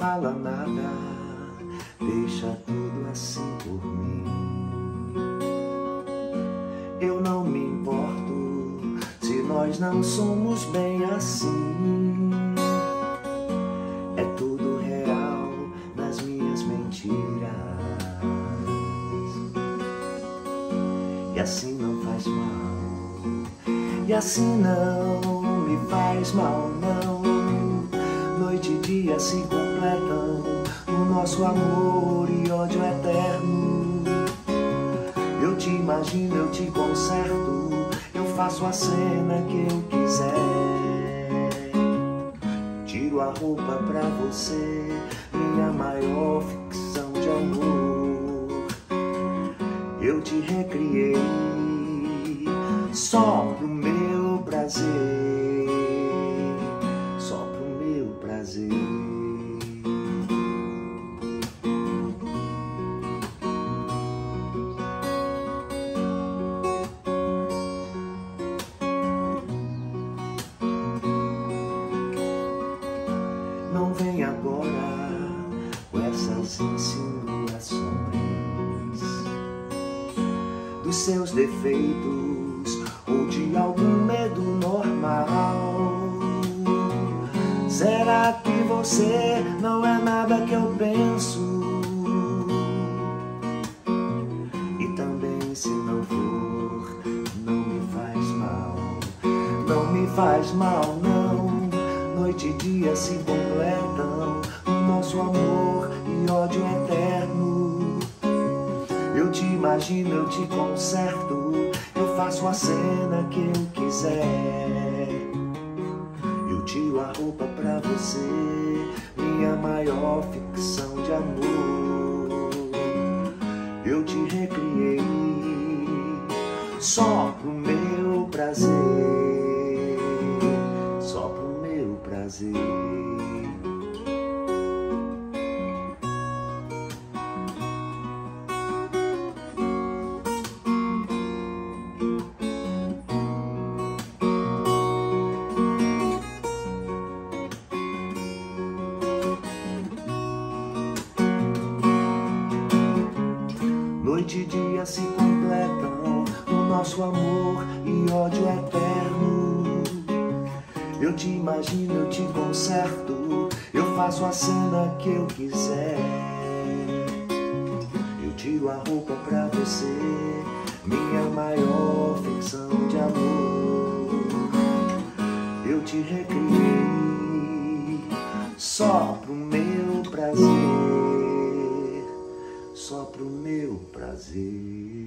fala nada, deixa tudo assim por mim. Eu não me importo se nós não somos bem assim. É tudo real nas minhas mentiras, e assim não faz mal, e assim não me faz mal, não. Noite e dia se completam no nosso amor e ódio eterno. Eu te imagino, eu te conserto, eu faço a cena que eu quiser. Tiro a roupa pra você, minha maior ficção de amor. Eu te recriei só pro meu prazer, só pro meu prazer. Não vem agora com essas insinuações dos seus defeitos ou de algum medo normal. Será que você não é nada que eu penso? E também se não for, não me faz mal, não me faz mal, não. Noite e dia se completam no nosso amor e ódio eterno. Eu te imagino, eu te conserto, eu faço a cena que eu quiser. Eu tiro a roupa pra você, minha maior ficção de amor. Eu te recriei só pro meu prazer, só pro meu prazer. Noite e dia se completam no nosso amor e ódio eterno. Eu te imagino, eu te conserto, eu faço a cena que eu quiser. Eu tiro a roupa pra você, minha maior ficção de amor. Eu te recriei só pro meu prazer, só pro meu prazer.